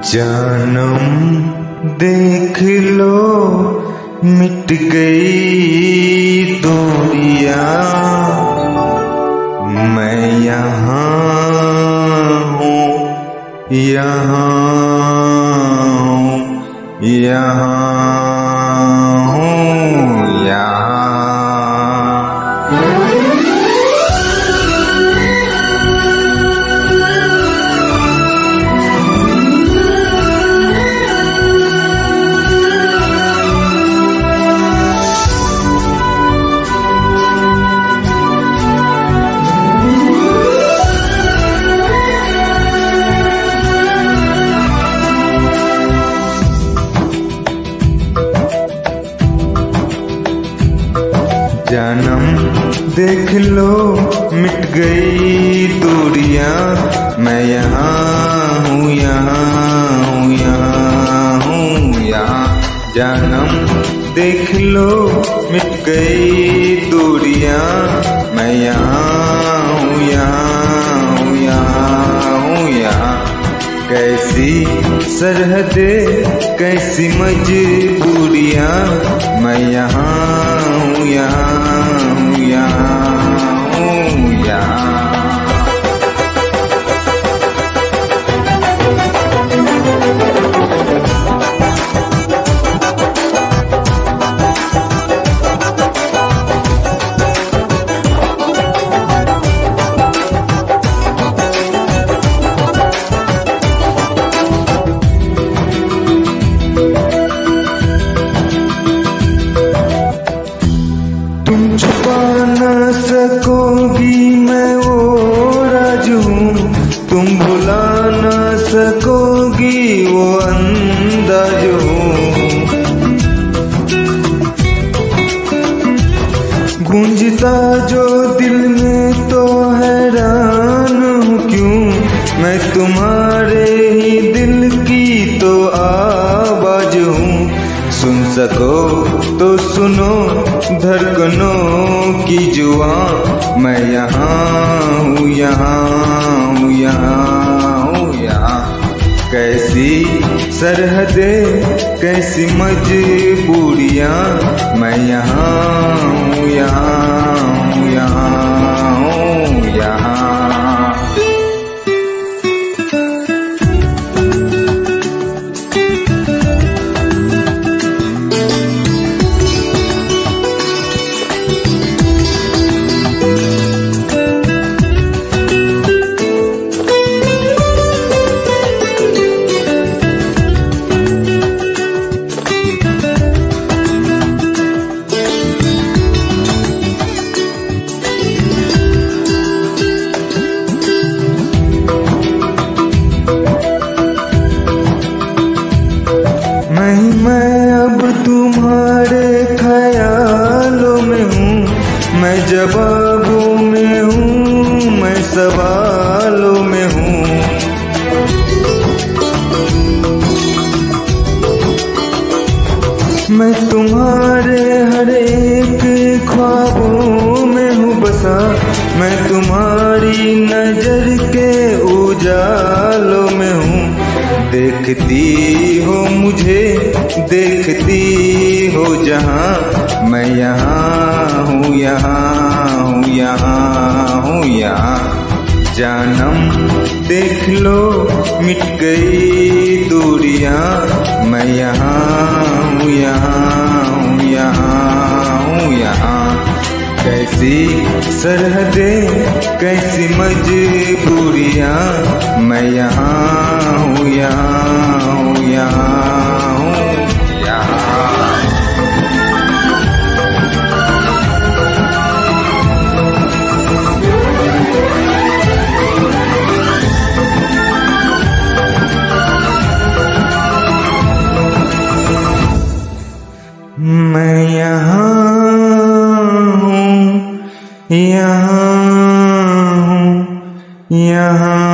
जानम देख लो मिट गई दूरियां, मैं यहाँ हूँ, यहाँ हूँ, यहाँ हूँ, यहाँ। जानम देख लो मिट गई दूरियां, मैं यहाँ हूँ, यहाँ हूँ, यहाँ हूँ, यहाँ। जानम देख लो मिट गई दूरियां, मैं यहाँ हूँ, यहाँ हूँ, यहाँ हूँ, यहाँ। कैसी सरहदें कैसी मजबूरियां, मैं यहाँ हूँ, यहाँ हूँ, यहाँ हूँ, यहाँ। छुपा न सकोगी मैं वो राज हूँ, तुम भुला न सकोगी वो अंदाज हूँ। गूंजता जो दिल में तो हैरान हूँ क्यों, मैं तुम्हारे ही दिल की तो आवाज हूँ। सुन सको तो सुनो धड़कनों की जुआ, मैं यहाँ हूँ, यहाँ हूँ, यहाँ हूँ, यहाँ। कैसी सरहदें कैसी मजबूरियां, मैं यहाँ हूँ, यहाँ हूँ, यहाँ हूँ, यहाँ। मैं अब तुम्हारे ख्यालों में हूँ, मैं जवाबों में हूँ, मैं सवालों में हूँ। मैं तुम्हारे हर एक ख्वाबों में हूँ बसा, मैं तुम्हारी नजर के उजालों में हूँ। देखती हो मुझे, देखती हो जहाँ, मैं यहाँ हूँ, यहाँ हूँ, यहाँ हूँ, यहाँ। जानम देख लो मिट गई दूरियां, मैं यहाँ हूँ, यहाँ हूँ, यहाँ हूँ, यहाँ। कैसी सरहदें कैसी मजबूरियां, मैं यहाँ हूँ, यहाँ हूँ, यहाँ हूँ, यहाँ। मैं यहाँ हूँ, यहाँ हूँ, यहाँ।